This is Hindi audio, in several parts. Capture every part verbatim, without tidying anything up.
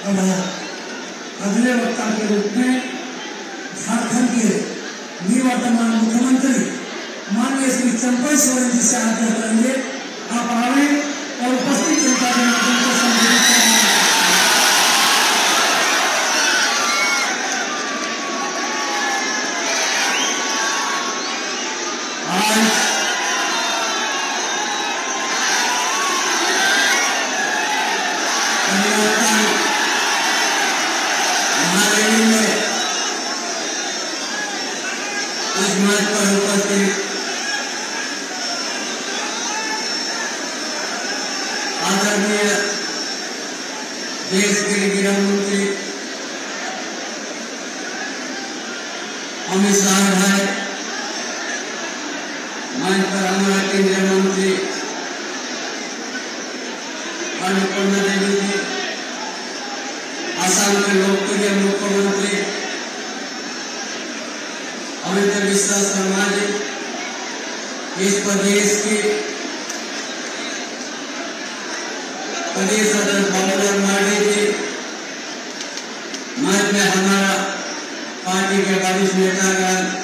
अब अगले वक्ता के रूप में झारखंड के निवर्तमान मुख्यमंत्री माननीय श्री चंपई सोरेन जी से आग्रह करेंगे, आप आए और उपस्थित जनता जनार्दन को संबोधित करें। आज महारैली में इस मंच पर उपस्थित आदरणीय देश के गृह मंत्री अमित शाह भाई, मंच पर हमारा केंद्रीय मंत्री अन्नपूर्णा देवी जी, असम के लोकप्रिय मुख्यमंत्री अमित विश्वास शर्मा जी, इस प्रदेश की प्रदेश अध्यक्ष बाबूलाल मार्डी जी, मंच में हमारा पार्टी के वरिष्ठ नेतागण,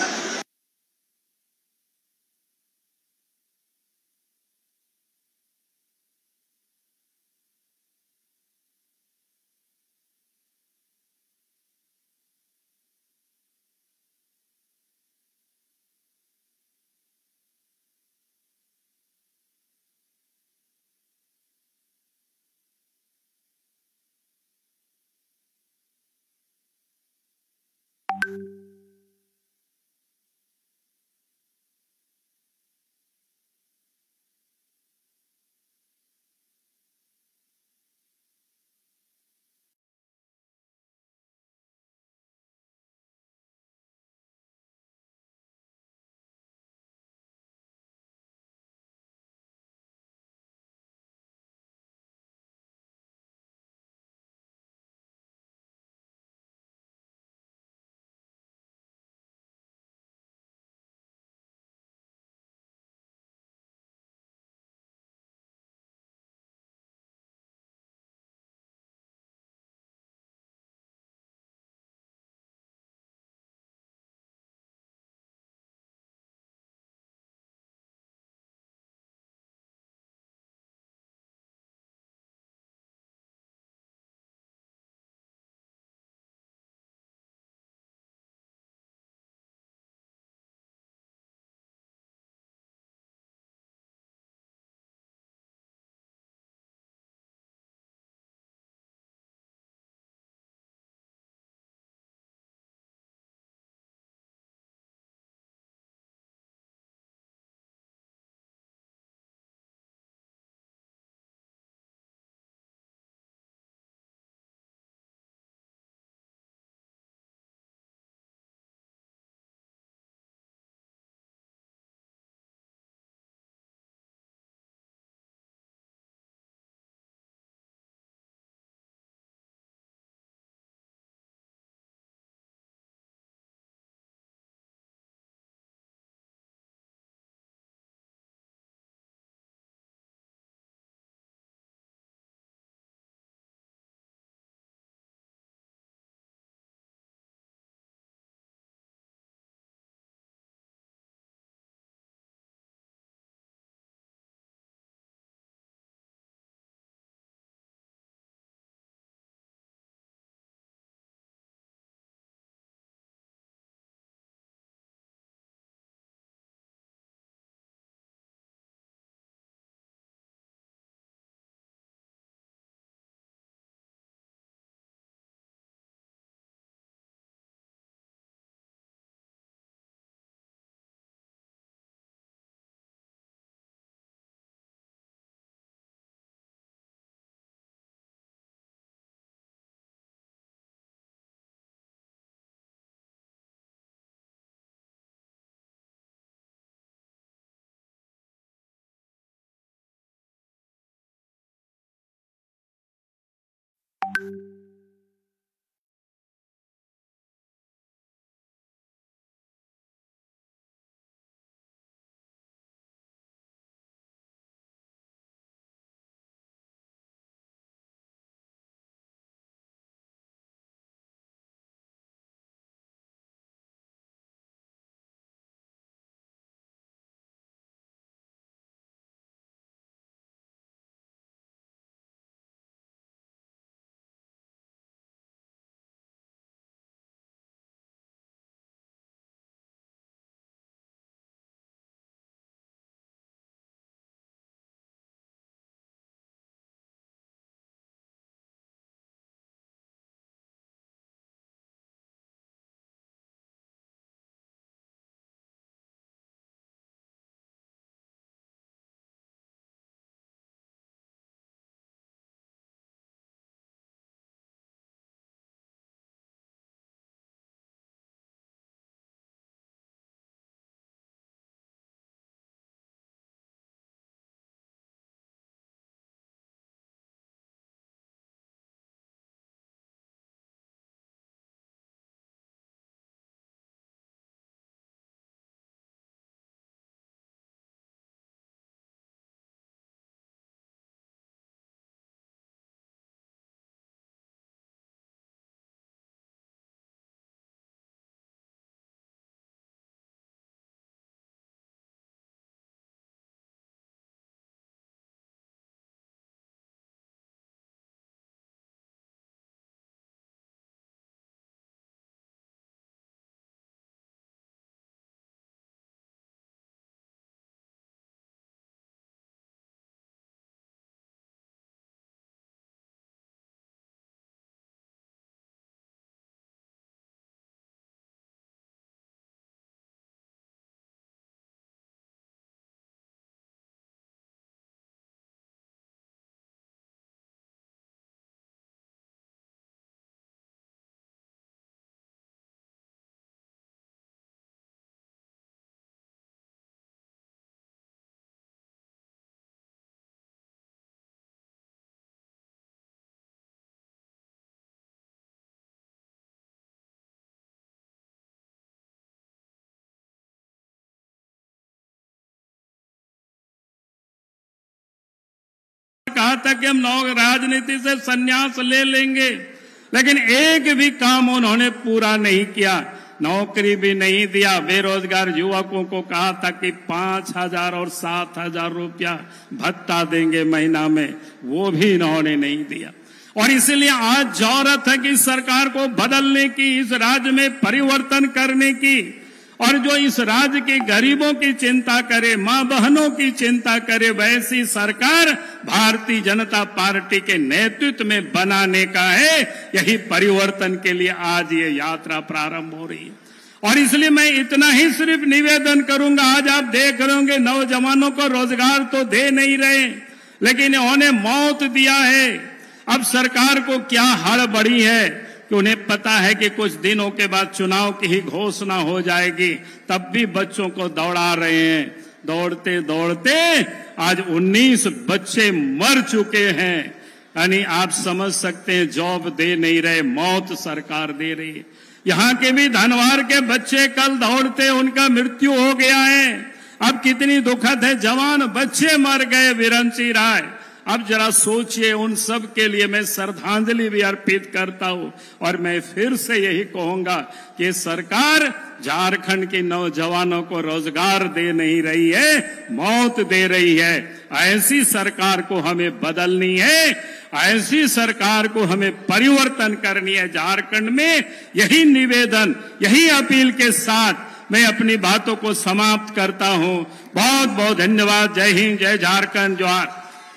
था कि हम नौ राजनीति से संन्यास ले लेंगे, लेकिन एक भी काम उन्होंने पूरा नहीं किया। नौकरी भी नहीं दिया। बेरोजगार युवकों को कहा था कि पांच हजार और सात हजार रुपया भत्ता देंगे महीना में, वो भी इन्होंने नहीं दिया। और इसलिए आज जरूरत है कि सरकार को बदलने की, इस राज्य में परिवर्तन करने की, और जो इस राज्य के गरीबों की चिंता करे, मां बहनों की चिंता करे, वैसी सरकार भारतीय जनता पार्टी के नेतृत्व में बनाने का है। यही परिवर्तन के लिए आज ये यात्रा प्रारंभ हो रही है। और इसलिए मैं इतना ही सिर्फ निवेदन करूंगा, आज आप देख रहे होंगे नौजवानों को रोजगार तो दे नहीं रहे, लेकिन इन्होंने मौत दिया है। अब सरकार को क्या हड़बड़ी है कि उन्हें पता है कि कुछ दिनों के बाद चुनाव की ही घोषणा हो जाएगी, तब भी बच्चों को दौड़ा रहे हैं। दौड़ते दौड़ते आज उन्नीस बच्चे मर चुके हैं। यानी आप समझ सकते हैं, जॉब दे नहीं रहे, मौत सरकार दे रही है। यहाँ के भी धनवार के बच्चे कल दौड़ते उनका मृत्यु हो गया है। अब कितनी दुखद है, जवान बच्चे मर गए वीरेंद्र सिंह राय। अब जरा सोचिए, उन सब के लिए मैं श्रद्धांजलि भी अर्पित करता हूं। और मैं फिर से यही कहूंगा कि सरकार झारखंड के नौजवानों को रोजगार दे नहीं रही है, मौत दे रही है। ऐसी सरकार को हमें बदलनी है, ऐसी सरकार को हमें परिवर्तन करनी है झारखंड में। यही निवेदन, यही अपील के साथ मैं अपनी बातों को समाप्त करता हूं। बहुत बहुत धन्यवाद। जय हिंद, जय झारखंड, जोहार।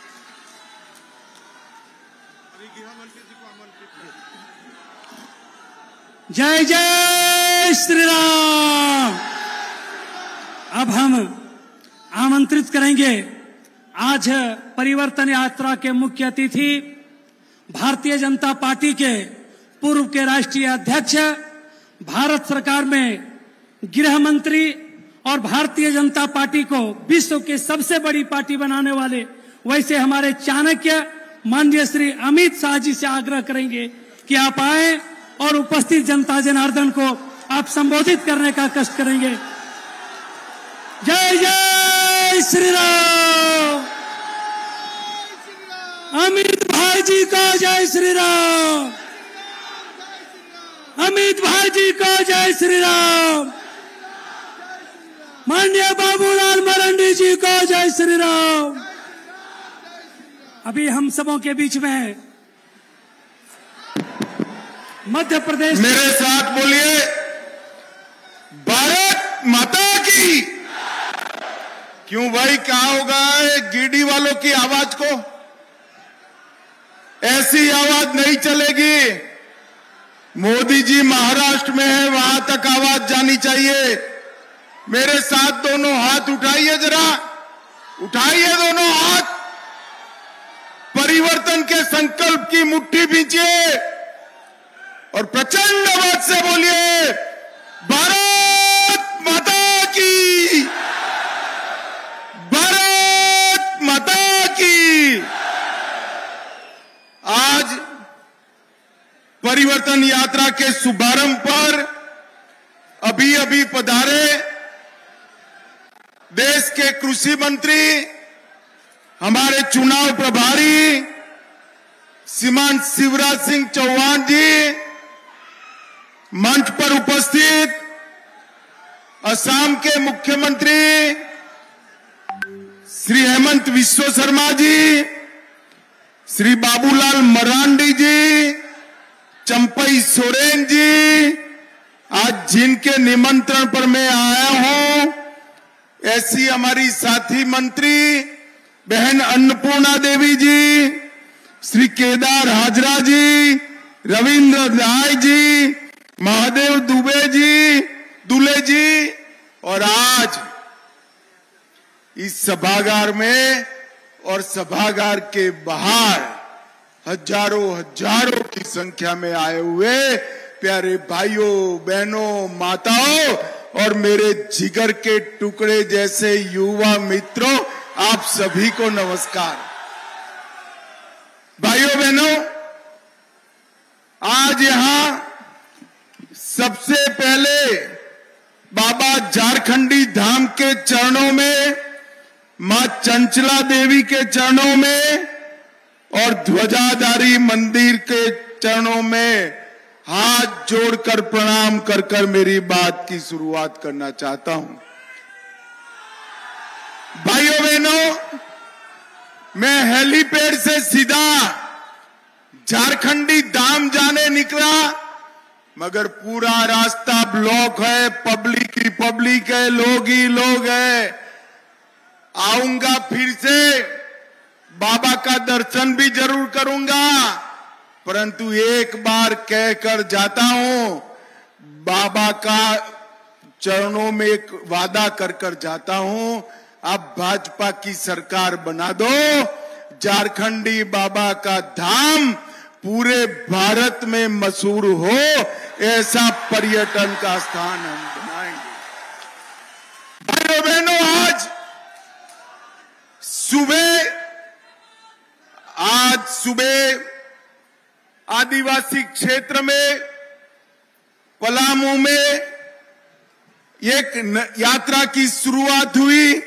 जय जय श्री राम। अब हम आमंत्रित करेंगे आज परिवर्तन यात्रा के मुख्य अतिथि, भारतीय जनता पार्टी के पूर्व के राष्ट्रीय अध्यक्ष, भारत सरकार में गृह मंत्री और भारतीय जनता पार्टी को विश्व की सबसे बड़ी पार्टी बनाने वाले वैसे हमारे चाणक्य माननीय श्री अमित शाह जी से आग्रह करेंगे कि आप आए और उपस्थित जनता जनार्दन को आप संबोधित करने का कष्ट करेंगे। जय जय श्री राम। अमित भाई जी को जय श्री राम। अमित भाई जी को जय श्री राम। माननीय बाबूलाल मरांडी जी को जय श्री राम। अभी हम सबों के बीच में मध्य प्रदेश, मेरे साथ बोलिए, भारत माता की। क्यों भाई, क्या होगा गिरडी वालों की आवाज को? ऐसी आवाज नहीं चलेगी। मोदी जी महाराष्ट्र में है, वहां तक आवाज जानी चाहिए। मेरे साथ दोनों हाथ उठाइए, जरा उठाइए दोनों हाथ। परिवर्तन के संकल्प की मुट्ठी भींचिए और प्रचंड आवाज से बोलिए, भारत माता की, भारत माता की। आज परिवर्तन यात्रा के शुभारंभ पर अभी अभी पधारे देश के कृषि मंत्री, हमारे चुनाव प्रभारी श्रीमान शिवराज सिंह चौहान जी, मंच पर उपस्थित असम के मुख्यमंत्री श्री हेमंत बिस्वा शर्मा जी, श्री बाबूलाल मरांडी जी, चंपई सोरेन जी, आज जिनके निमंत्रण पर मैं आया हूं, ऐसी हमारी साथी मंत्री बहन अन्नपूर्णा देवी जी, श्री केदार हाजरा जी, रविंद्र राय जी, महादेव दुबे जी, दुले जी, और आज इस सभागार में और सभागार के बाहर हजारों हजारों की संख्या में आए हुए प्यारे भाइयों, बहनों, माताओं और मेरे जिगर के टुकड़े जैसे युवा मित्रों, आप सभी को नमस्कार। भाइयों बहनों, आज यहां सबसे पहले बाबा झारखंडी धाम के चरणों में, मां चंचला देवी के चरणों में और ध्वजाधारी मंदिर के चरणों में हाथ जोड़कर प्रणाम कर कर मेरी बात की शुरुआत करना चाहता हूं। भाइयों बहनों, मैं हेलीपैड से सीधा झारखंडी धाम जाने निकला, मगर पूरा रास्ता ब्लॉक है, पब्लिक ही पब्लिक है, लोग ही लोग है। आऊंगा फिर से, बाबा का दर्शन भी जरूर करूंगा, परंतु एक बार कहकर जाता हूं, बाबा का चरणों में एक वादा कर कर जाता हूं, अब भाजपा की सरकार बना दो, झारखंडी बाबा का धाम पूरे भारत में मशहूर हो, ऐसा पर्यटन का स्थान हम बनाएंगे। भाइयों बहनों, आज सुबह आज सुबह आदिवासी क्षेत्र में पलामू में एक यात्रा की शुरुआत हुई।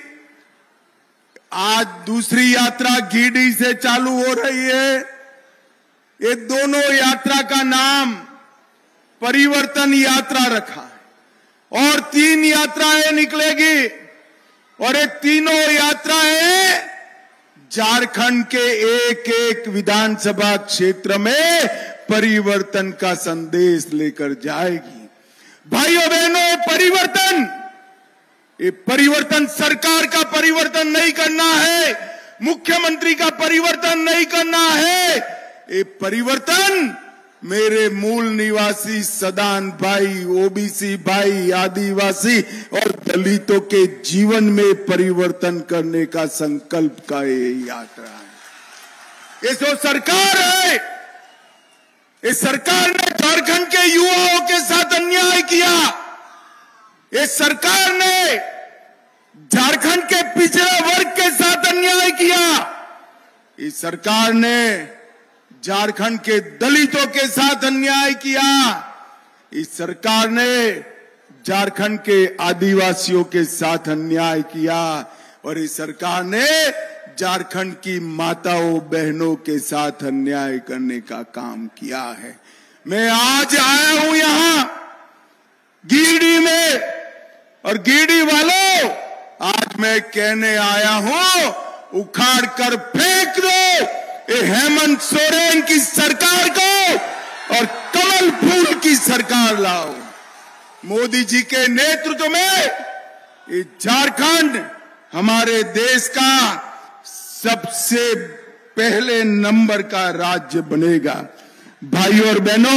आज दूसरी यात्रा गिरिडीह से चालू हो रही है। ये दोनों यात्रा का नाम परिवर्तन यात्रा रखा है और तीन यात्राएं निकलेगी, और ये तीनों यात्राएं झारखंड के एक एक विधानसभा क्षेत्र में परिवर्तन का संदेश लेकर जाएगी। भाइयों बहनों, परिवर्तन ये परिवर्तन सरकार का परिवर्तन नहीं करना है, मुख्यमंत्री का परिवर्तन नहीं करना है, ये परिवर्तन मेरे मूल निवासी सदान भाई, ओबीसी भाई, आदिवासी और दलितों के जीवन में परिवर्तन करने का संकल्प का ये यात्रा है। ये जो सरकार है, इस सरकार ने झारखंड के युवाओं के साथ अन्याय किया। इस सरकार ने झारखंड के पिछड़े वर्ग के साथ अन्याय किया। इस सरकार ने झारखंड के दलितों के साथ अन्याय किया। इस सरकार ने झारखंड के आदिवासियों के साथ अन्याय किया, और इस सरकार ने झारखंड की माताओं बहनों के साथ अन्याय करने का काम किया है। मैं आज आया हूं यहां गिरिडीह में, और गिरिडीह वालों, आज मैं कहने आया हूं, उखाड़ कर फेंक दो ये हेमंत सोरेन की सरकार को और कमल फूल की सरकार लाओ। मोदी जी के नेतृत्व में ये झारखंड हमारे देश का सबसे पहले नंबर का राज्य बनेगा। भाइयों और बहनों,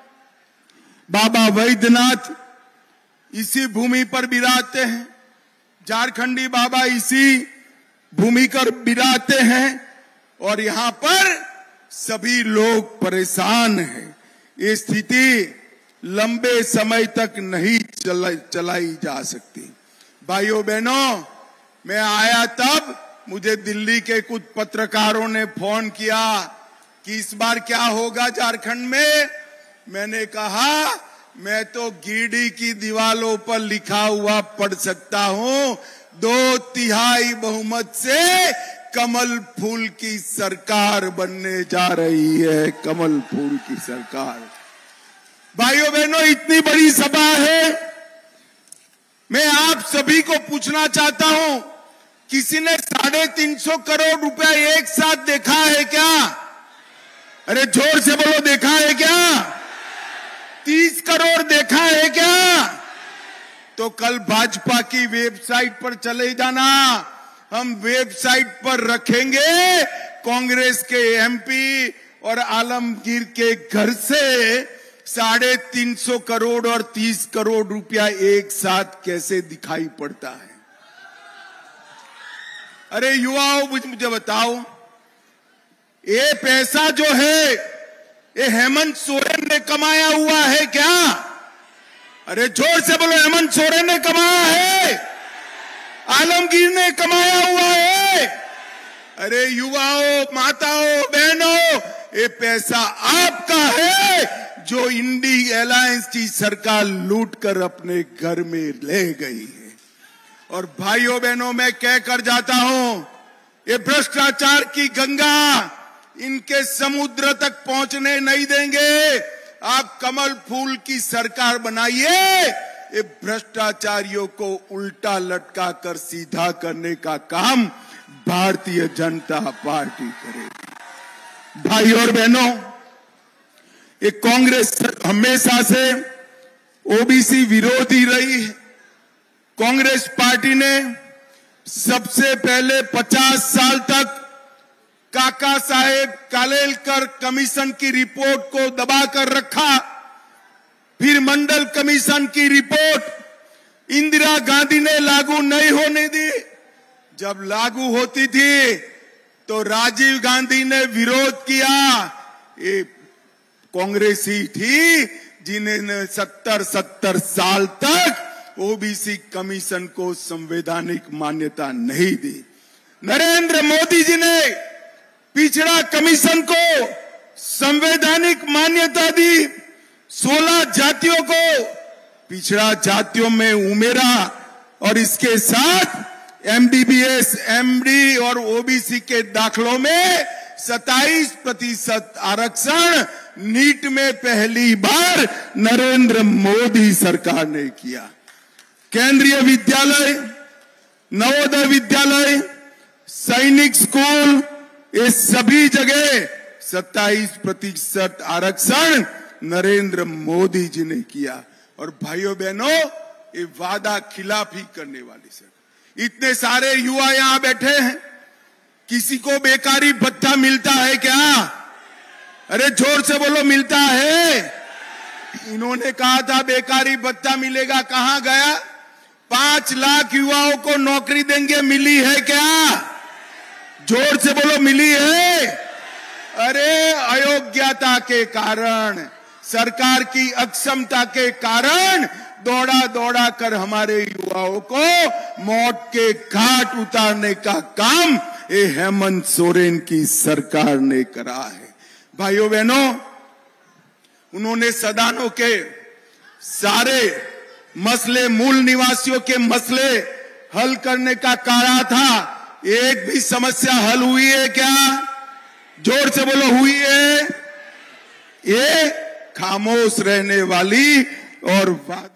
बाबा वैद्यनाथ इसी भूमि पर विराजते हैं, झारखंडी बाबा इसी भूमि पर विराजते हैं, और यहां पर सभी लोग परेशान हैं। ये स्थिति लंबे समय तक नहीं चला, चलाई जा सकती। भाइयों बहनों, मैं आया तब मुझे दिल्ली के कुछ पत्रकारों ने फोन किया कि इस बार क्या होगा झारखंड में। मैंने कहा, मैं तो गिरिडीह की दीवारों पर लिखा हुआ पढ़ सकता हूं, दो तिहाई बहुमत से कमल फूल की सरकार बनने जा रही है, कमल फूल की सरकार। भाइयों बहनों, इतनी बड़ी सभा है, मैं आप सभी को पूछना चाहता हूं, किसी ने साढ़े तीन सौ करोड़ रुपया एक साथ देखा है क्या? अरे जोर से बोलो, देखा है क्या? तीस करोड़ देखा है क्या? तो कल भाजपा की वेबसाइट पर चले जाना, हम वेबसाइट पर रखेंगे कांग्रेस के एमपी और आलमगीर के घर से साढ़े तीन सौ करोड़ और तीस करोड़ रुपया एक साथ कैसे दिखाई पड़ता है। अरे युवाओं, मुझे बताओ, ये पैसा जो है ये हेमंत सोरेन ने कमाया हुआ है क्या? अरे जोर से बोलो, हेमंत सोरेन ने कमाया है, आलमगीर ने कमाया हुआ है। अरे युवाओं, माताओं, बहनों, ये पैसा आपका है जो इंडी अलायंस की सरकार लूट कर अपने घर में ले गई है। और भाइयों बहनों, मैं कह कर जाता हूं, ये भ्रष्टाचार की गंगा इनके समुद्र तक पहुंचने नहीं देंगे। आप कमल फूल की सरकार बनाइए, ये भ्रष्टाचारियों को उल्टा लटका कर सीधा करने का काम भारतीय जनता पार्टी करेगी। भाई और बहनों, ये कांग्रेस हमेशा से ओबीसी विरोधी रही है। कांग्रेस पार्टी ने सबसे पहले पचास साल तक काका साहेब कालेलकर कमीशन की रिपोर्ट को दबाकर रखा। फिर मंडल कमीशन की रिपोर्ट इंदिरा गांधी ने लागू नहीं होने दी। जब लागू होती थी तो राजीव गांधी ने विरोध किया। ये कांग्रेस ही थी जिन्होंने सत्तर सत्तर साल तक ओबीसी कमीशन को संवैधानिक मान्यता नहीं दी। नरेंद्र मोदी जी ने पिछड़ा कमीशन को संवैधानिक मान्यता दी। सोलह जातियों को पिछड़ा जातियों में उमेरा और इसके साथ एमबीबीएस, एमडी और ओबीसी के दाखलों में सत्ताईस प्रतिशत आरक्षण नीट में पहली बार नरेंद्र मोदी सरकार ने किया। केंद्रीय विद्यालय, नवोदय विद्यालय, सैनिक स्कूल, ये सभी जगह सत्ताईस प्रतिशत आरक्षण नरेंद्र मोदी जी ने किया। और भाइयों बहनों, ये वादा खिलाफी करने वाली सर, इतने सारे युवा यहां बैठे हैं, किसी को बेकारी भत्ता मिलता है क्या? अरे जोर से बोलो, मिलता है? इन्होंने कहा था बेकारी भत्ता मिलेगा, कहां गया? पांच लाख युवाओं को नौकरी देंगे, मिली है क्या? जोर से बोलो, मिली है? अरे अयोग्यता के कारण, सरकार की अक्षमता के कारण दौड़ा दौड़ा कर हमारे युवाओं को मौत के घाट उतारने का काम ये हेमंत सोरेन की सरकार ने करा है। भाइयों बहनों, उन्होंने सदानों के सारे मसले, मूल निवासियों के मसले हल करने का कहा था। एक भी समस्या हल हुई है क्या? जोर से बोलो, हुई है? ये खामोश रहने वाली और वादा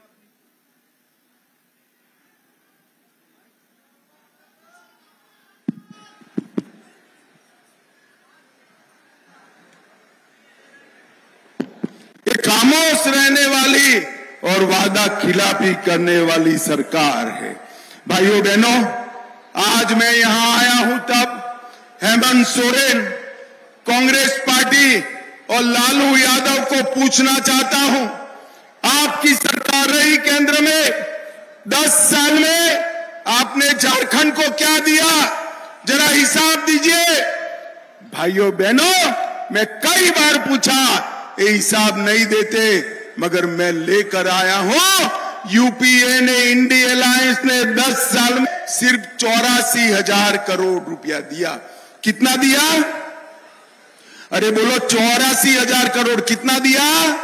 ये खामोश रहने वाली और वादा खिलाफी करने वाली सरकार है। भाइयों बहनों, आज मैं यहां आया हूं तब हेमंत सोरेन, कांग्रेस पार्टी और लालू यादव को पूछना चाहता हूं, आपकी सरकार रही केंद्र में, दस साल में आपने झारखंड को क्या दिया? जरा हिसाब दीजिए। भाइयों बहनों, मैं कई बार पूछा, ये हिसाब नहीं देते, मगर मैं लेकर आया हूं। यूपीए ने, इंडी अलायंस ने दस साल में सिर्फ चौरासी हजार करोड़ रुपया दिया। कितना दिया? अरे बोलो, चौरासी हजार करोड़ कितना दिया?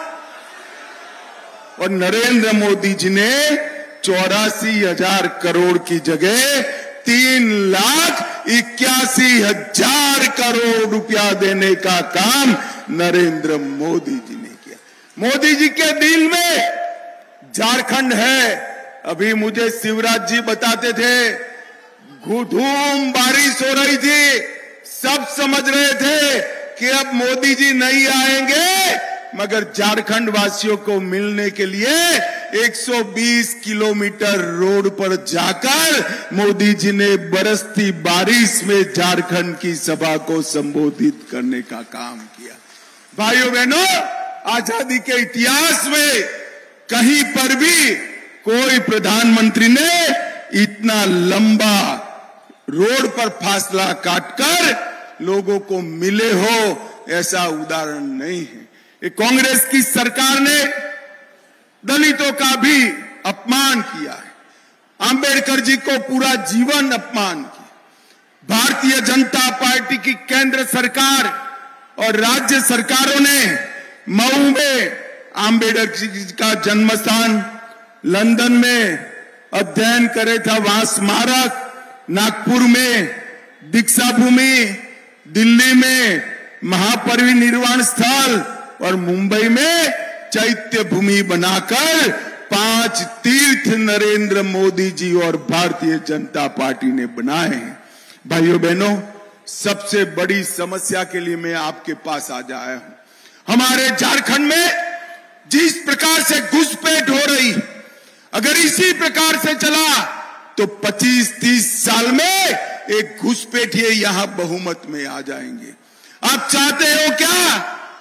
और नरेंद्र मोदी जी ने चौरासी हजार करोड़ की जगह तीन लाख इक्यासी हजार करोड़ रुपया देने का काम नरेंद्र मोदी जी ने किया। मोदी जी के दिल में झारखंड है। अभी मुझे शिवराज जी बताते थे, धूम बारिश हो रही थी, सब समझ रहे थे कि अब मोदी जी नहीं आएंगे, मगर झारखंड वासियों को मिलने के लिए एक सौ बीस किलोमीटर रोड पर जाकर मोदी जी ने बरसती बारिश में झारखंड की सभा को संबोधित करने का काम किया। भाइयों बहनों, आजादी के इतिहास में कहीं पर भी कोई प्रधानमंत्री ने इतना लंबा रोड पर फासला काटकर लोगों को मिले हो, ऐसा उदाहरण नहीं है। ये कांग्रेस की सरकार ने दलितों का भी अपमान किया है। अंबेडकर जी को पूरा जीवन अपमान किया। भारतीय जनता पार्टी की केंद्र सरकार और राज्य सरकारों ने मऊ में अंबेडकर जी का जन्म स्थान, लंदन में अध्ययन करे था वहां स्मारक, नागपुर में दीक्षा भूमि, दिल्ली में महापरिनिर्वाण स्थल और मुंबई में चैत्य भूमि बनाकर पांच तीर्थ नरेंद्र मोदी जी और भारतीय जनता पार्टी ने बनाए हैं। भाइयों बहनों, सबसे बड़ी समस्या के लिए मैं आपके पास आज आया हूं। हमारे झारखंड में जिस प्रकार से घुसपैठ हो रही, अगर इसी प्रकार से चला तो पच्चीस तीस साल में एक घुसपैठिए यहां बहुमत में आ जाएंगे। आप चाहते हो क्या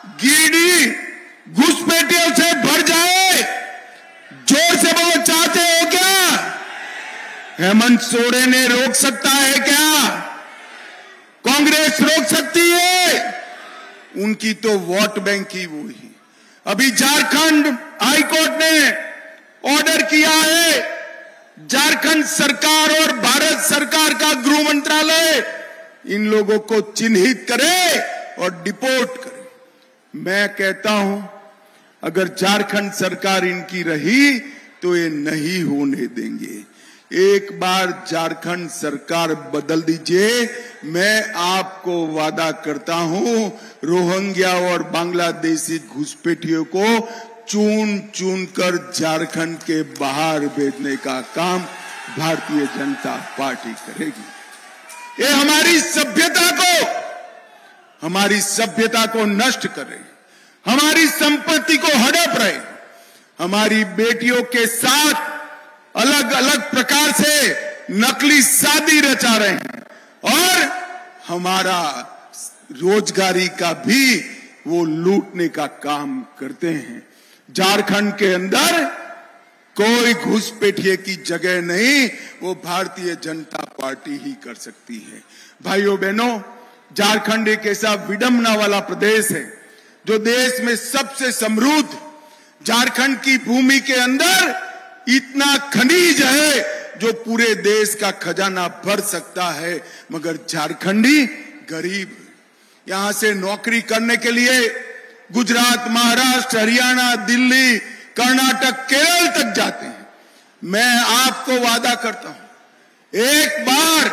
गिरिडीह घुसपैठियों से भर जाए? जोर से बोलो, चाहते हो क्या? हेमंत सोरेन ने रोक सकता है क्या? कांग्रेस रोक सकती है? उनकी तो वोट बैंक ही वो ही। अभी झारखंड हाईकोर्ट ने ऑर्डर किया है, झारखंड सरकार और भारत सरकार का गृह मंत्रालय इन लोगों को चिन्हित करे और डिपोर्ट करे। मैं कहता हूं, अगर झारखंड सरकार इनकी रही तो ये नहीं होने देंगे। एक बार झारखंड सरकार बदल दीजिए, मैं आपको वादा करता हूं रोहिंग्या और बांग्लादेशी घुसपैठियों को चुन चुन कर झारखंड के बाहर भेजने का काम भारतीय जनता पार्टी करेगी। ये हमारी सभ्यता को हमारी सभ्यता को नष्ट कर रहे, हमारी संपत्ति को हड़प रहे, हमारी बेटियों के साथ अलग अलग प्रकार से नकली शादी रचा रहे हैं और हमारा रोजगारी का भी वो लूटने का काम करते हैं। झारखंड के अंदर कोई घुसपैठिए की जगह नहीं, वो भारतीय जनता पार्टी ही कर सकती है। भाइयों बहनों, झारखंड एक ऐसा विडंबना वाला प्रदेश है जो देश में सबसे समृद्ध। झारखंड की भूमि के अंदर इतना खनिज है जो पूरे देश का खजाना भर सकता है, मगर झारखंडी गरीब है। यहां से नौकरी करने के लिए गुजरात, महाराष्ट्र, हरियाणा, दिल्ली, कर्नाटक, केरल तक जाते हैं। मैं आपको वादा करता हूं, एक बार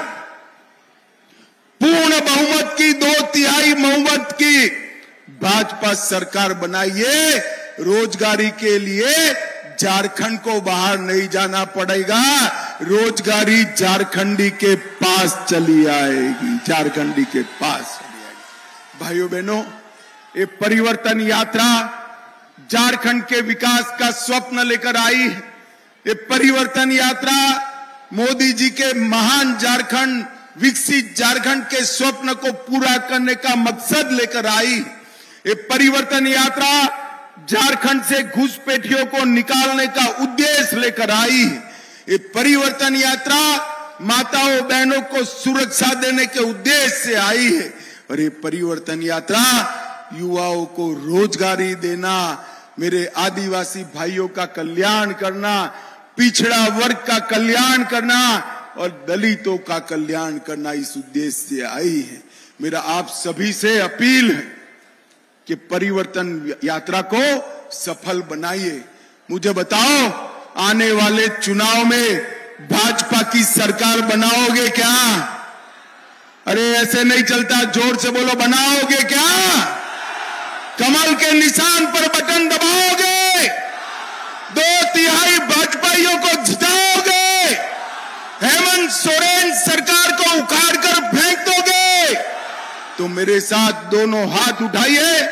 पूर्ण बहुमत की, दो तिहाई बहुमत की भाजपा सरकार बनाइए, रोजगारी के लिए झारखंड को बाहर नहीं जाना पड़ेगा, रोजगारी झारखंडी के पास चली आएगी, झारखंडी के पास चली आएगी। भाइयों बहनों, ये परिवर्तन यात्रा झारखंड के विकास का स्वप्न लेकर आई है। ये परिवर्तन यात्रा मोदी जी के महान झारखंड, विकसित झारखंड के स्वप्न को पूरा करने का मकसद लेकर आई। ये परिवर्तन यात्रा झारखंड से घुसपैठियों को निकालने का उद्देश्य लेकर आई। ये परिवर्तन यात्रा माताओं बहनों को सुरक्षा देने के उद्देश्य से आई है और ये परिवर्तन यात्रा युवाओं को रोजगारी देना, मेरे आदिवासी भाइयों का कल्याण करना, पिछड़ा वर्ग का कल्याण करना और दलितों का कल्याण करना इस उद्देश्य से आई है। मेरा आप सभी से अपील है कि परिवर्तन यात्रा को सफल बनाइए। मुझे बताओ, आने वाले चुनाव में भाजपा की सरकार बनाओगे क्या? अरे ऐसे नहीं चलता, जोर से बोलो, बनाओगे क्या? कमल के निशान पर बटन दबाओगे? दो तिहाई भाजपाइयों को जिताओगे? हेमंत सोरेन सरकार को उखाड़ कर फेंक दोगे? तो मेरे साथ दोनों हाथ उठाइए,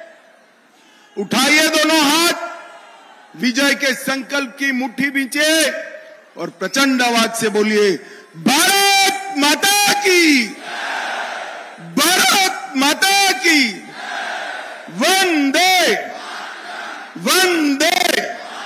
उठाइए दोनों हाथ, विजय के संकल्प की मुट्ठी बींचे और प्रचंड आवाज से बोलिए, भारत माता की, भारत माता की, वंदे वंदे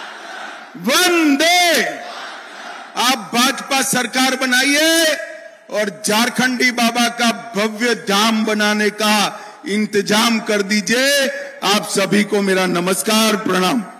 वंदे। आप भाजपा सरकार बनाइए और झारखंडी बाबा का भव्य धाम बनाने का इंतजाम कर दीजिए। आप सभी को मेरा नमस्कार, प्रणाम।